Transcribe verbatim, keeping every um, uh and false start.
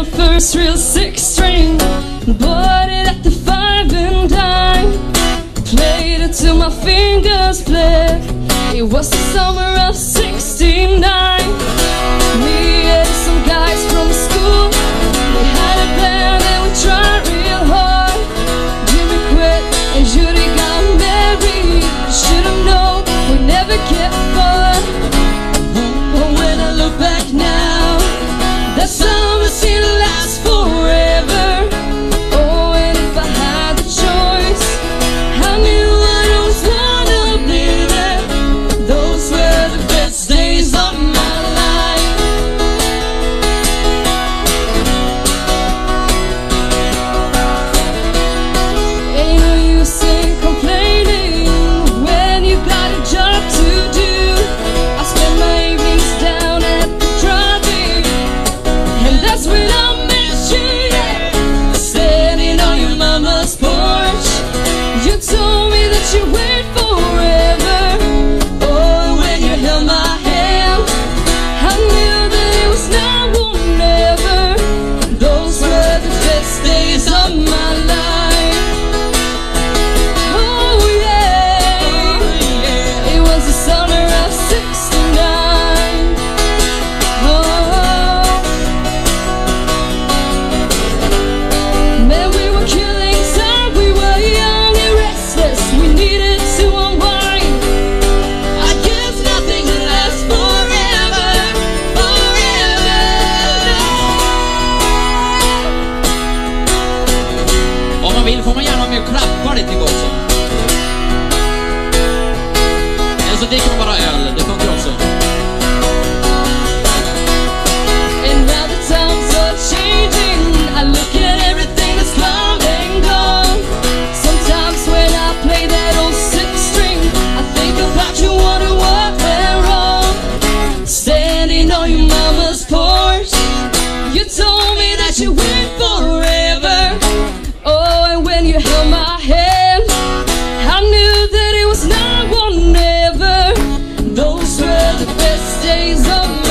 my first real six string. Bought it at the five and dime. Played it till my fingers bled. It was the summer of sixty-nine. Me and some guys from school, we had a band and we tried real hard. Jimmy quit and Judy got married. Should've known we never kept far. But when I look back now, that summer seemed to last forever. Oh, and if I had the choice, I knew I always wanna be there. Those were the best days of my life. Ain't no use in complaining when you got a job to do. I spent my evenings down at the drive-in, and that's when I met you, yeah. Standing on your mama's porch, you told me that you wait forever. Oh, when you held my hand, I knew that it was now or never. Those were the best days of my life. Oh yeah, it was the summer of sixty-nine. Oh, man, we were killing time. We were young and restless. We needed to unwind. I guess nothing lasts forever, forever. Om man vill får man gärna med och klappa lite gott så. Eller så dricker man bara öl, det funkar också. And now the times are changing. I look at everything that's come and gone. Sometimes when I play that old six string, I think about you, wonder what went wrong. Standing on your mama's porch, you told me that you wait forever. Oh, and when you held my hand, I knew that it was now or never. Those were the best days of my